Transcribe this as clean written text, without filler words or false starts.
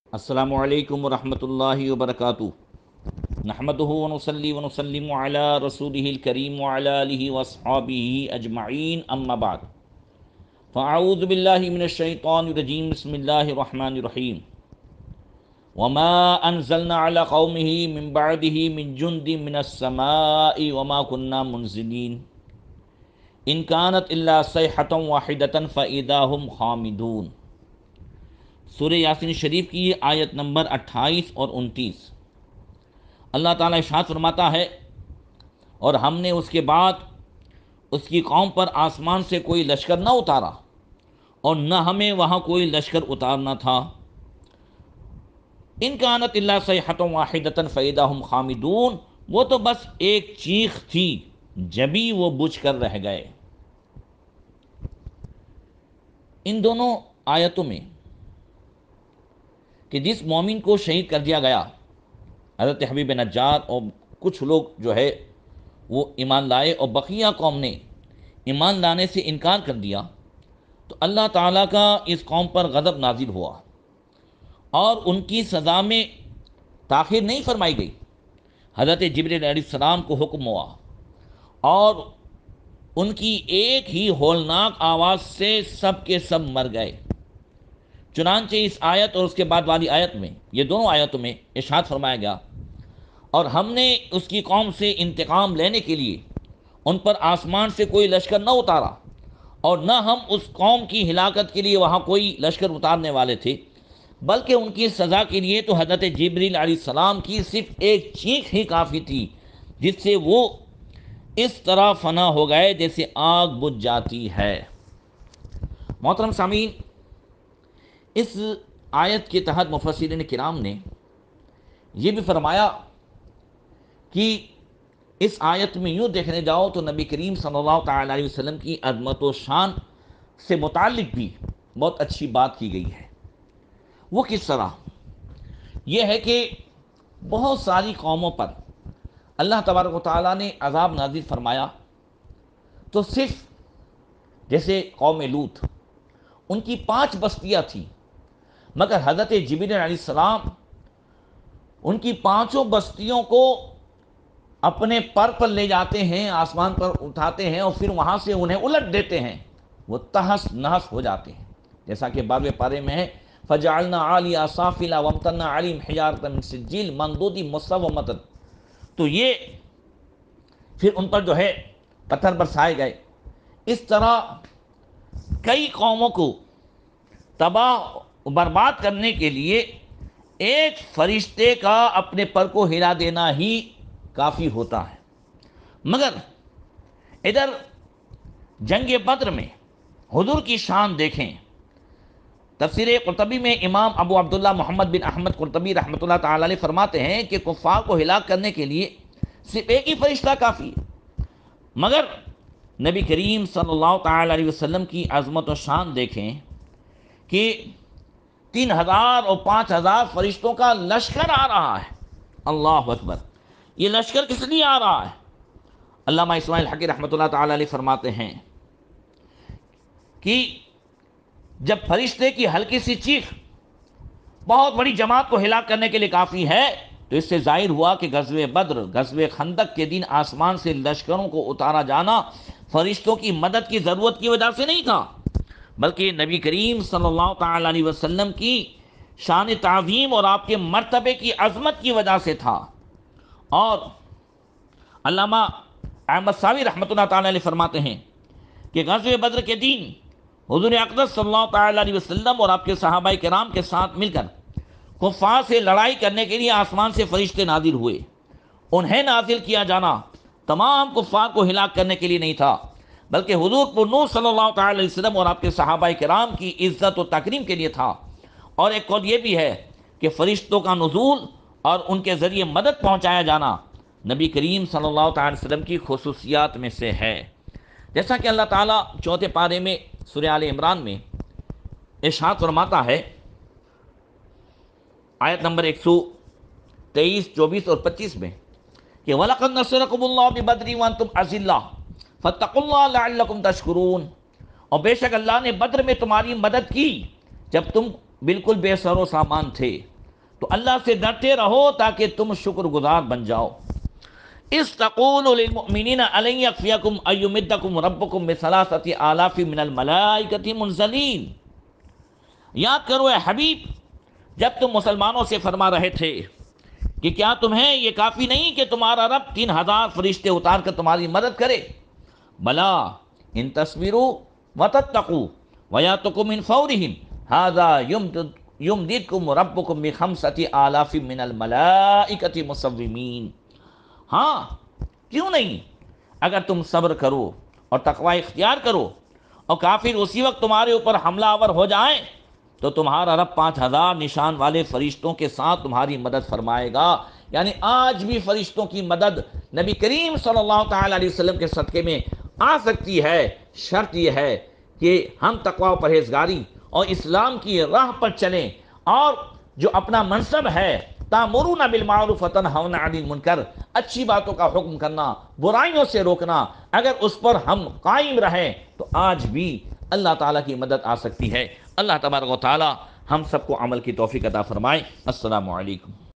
السلام علیکم ورحمۃ اللہ وبرکاتہ۔ نحمدہ ونصلی ونسلم علی رسولہ الکریم وعلی آلہ واصحابہ اجمعین، اما بعد فاعوذ باللہ من الشیطان الرجیم، بسم اللہ الرحمن الرحیم۔ وما انزلنا علی قومہ من بعدہ من جند من السماء وما كنا منزلین ان کانت الا صیحۃ واحدۃ فاذا هم خامدون۔ سورہ یاسین شریف کی یہ آیت نمبر 28 اور 29۔ اللہ تعالیٰ ارشاد فرماتا ہے، اور ہم نے اس کے بعد اس کی قوم پر آسمان سے کوئی لشکر نہ اتارا اور نہ ہمیں وہاں کوئی لشکر اتارنا تھا۔ ان کانت الا صیحۃ واحدۃ فاذا هم خامدون، وہ تو بس ایک چیخ تھی جبھی وہ بجھ کر رہ گئے۔ ان دونوں آیتوں میں کہ جس مومن کو شہید کر دیا گیا، حضرت حبیب نجار اور کچھ لوگ جو ہے وہ ایمان لائے اور بقیہ قوم نے ایمان لانے سے انکار کر دیا، تو اللہ تعالیٰ کا اس قوم پر غضب نازل ہوا اور ان کی سزا میں تاخیر نہیں فرمائی گئی۔ حضرت جبریل علیہ السلام کو حکم ہوا اور ان کی ایک ہی ہولناک آواز سے سب کے سب مر گئے۔ چنانچہ اس آیت اور اس کے بعد والی آیت میں، یہ دونوں آیتوں میں ارشاد فرمایا گیا، اور ہم نے اس کی قوم سے انتقام لینے کے لیے ان پر آسمان سے کوئی لشکر نہ اتارا اور نہ ہم اس قوم کی ہلاکت کے لیے وہاں کوئی لشکر اتارنے والے تھے، بلکہ ان کی سزا کے لیے تو حضرت جبریل علیہ السلام کی صرف ایک چیخ ہی کافی تھی، جس سے وہ اس طرح فنا ہو گئے جیسے آگ بجھ جاتی ہے۔ محترم سامعین، اس آیت کے تحت مفسرین کرام نے یہ بھی فرمایا کہ اس آیت میں یوں دیکھنے جاؤ تو نبی کریم صلی اللہ تعالیٰ علیہ وسلم کی عظمت و شان سے متعلق بھی بہت اچھی بات کی گئی ہے۔ وہ کس طرح؟ یہ ہے کہ بہت ساری قوموں پر اللہ تبارک و تعالیٰ نے عذاب نازل فرمایا، تو صرف جیسے قوم لوط، ان کی 5 بستیاں تھیں، مگر حضرت جبریل علیہ السلام ان کی 5 بستیوں کو اپنے پر پر لے جاتے ہیں، آسمان پر اٹھاتے ہیں اور پھر وہاں سے انہیں الٹ دیتے ہیں، وہ تہس نہس ہو جاتے ہیں، جیسا کہ 12ویں پارے میں ہے فَجَعَلْنَا عَالِيَهَا سَافِلًا وَأَمْطَرْنَا عَلَيْهِمْ حِجَارَةً مِّن سِجِّيلٍ مَّنضُودٍ مُّصَوَّمَةً۔ تو یہ پھر ان پر جو ہے پتھر برسائے گئے۔ اس طرح کئی قوموں کو تباہ و برباد کرنے کے لیے ایک فرشتے کا اپنے پر کو ہلا دینا ہی کافی ہوتا ہے۔ مگر ادھر جنگ بدر میں حضور کی شان دیکھیں۔ تفسیر قرطبی میں امام ابو عبداللہ محمد بن احمد قرطبی رحمۃ اللہ تعالی علیہ فرماتے ہیں کہ کفار کو ہلاک کرنے کے لیے صرف ایک ہی فرشتہ کافی ہے، مگر نبی کریم صلی اللہ تعالی علیہ وسلم کی عظمت و شان دیکھیں کہ 3000 اور 5000 فرشتوں کا لشکر آ رہا ہے۔ اللہ اکبر! یہ لشکر کس لیے آ رہا ہے؟ علامہ اسماعیل حقی رحمۃ اللہ تعالی علیہ فرماتے ہیں کہ جب فرشتے کی ہلکی سی چیخ بہت بڑی جماعت کو ہلاک کرنے کے لیے کافی ہے، تو اس سے ظاہر ہوا کہ غزوہ بدر، غزوہ خندق کے دن آسمان سے لشکروں کو اتارا جانا فرشتوں کی مدد کی ضرورت کی وجہ سے نہیں تھا، بلکہ نبی کریم صلی اللہ تعالی علیہ وسلم کی شان تعظیم اور آپ کے مرتبے کی عظمت کی وجہ سے تھا۔ اور علامہ احمد ساوی رحمۃ اللہ تعالی علیہ فرماتے ہیں کہ غزوہ بدر کے دن حضور اقدس صلی اللہ تعالی علیہ وسلم اور آپ کے صحابہ کرام کے ساتھ مل کر کفار سے لڑائی کرنے کے لیے آسمان سے فرشتے نازل ہوئے۔ انہیں نازل کیا جانا تمام کفار کو ہلاک کرنے کے لیے نہیں تھا، بلکہ حضور پر نور صلی اللہ تعالی علیہ وسلم اور آپ کے صحابہ کرام کی عزت و تکریم کے لیے تھا۔ اور ایک قول یہ بھی ہے کہ فرشتوں کا نزول اور ان کے ذریعے مدد پہنچایا جانا نبی کریم صلی اللہ تعالی وسلم کی خصوصیات میں سے ہے۔ جیسا کہ اللہ تعالیٰ 4 پارے میں سورہ آل عمران میں ارشاد فرماتا ہے، آیت نمبر 123، 24 اور 25 میں کہ وَلَقَدْ نَصَرَكُمُ اللَّهُ بِبَدْرٍ وَأَنْتُمْ أَذِلَّةٌ فَاتَّقُوا اللَّهَ لَعَلَّكُمْ تَشْكُرُونَ۔ اور بے شک اللہ نے بدر میں تمہاری مدد کی جب تم بالکل بے سر و سامان تھے، تو اللہ سے ڈرتے رہو تاکہ تم شکر گزار بن جاؤ۔ استقول للمؤمنین الن یکفیکم ان یمدکم ربکم بثلاثۃ آلاف من الملائکۃ منزلین۔ یاد کرو اے حبیب، جب تم مسلمانوں سے فرما رہے تھے کہ کیا تمہیں یہ کافی نہیں کہ تمہارا رب 3000 فرشتے اتار کر تمہاری مدد کرے؟ بلا ان تصبروا وتتقوا ویاتکم من فورہم ھذا یمددکم ربکم بخمسۃ آلاف من الملائکۃ مسومین۔ ہاں کیوں نہیں، اگر تم صبر کرو اور تقوی اختیار کرو اور کافر اسی وقت تمہارے اوپر حملہ آور ہو جائیں تو تمہارا رب 5000 نشان والے فرشتوں کے ساتھ تمہاری مدد فرمائے گا۔ یعنی آج بھی فرشتوں کی مدد نبی کریم صلی اللہ تعالی علیہ وسلم کے صدقے میں آ سکتی ہے۔ شرط یہ ہے کہ ہم تقوی و پرہیزگاری اور اسلام کی راہ پر چلیں، اور جو اپنا منصب ہے تامرون بالمعروف وتنہون عن المنکر، اچھی باتوں کا حکم کرنا، برائیوں سے روکنا، اگر اس پر ہم قائم رہیں تو آج بھی اللہ تعالیٰ کی مدد آ سکتی ہے۔ اللہ تبارک و تعالیٰ ہم سب کو عمل کی توفیق عطا فرمائے۔ السلام علیکم۔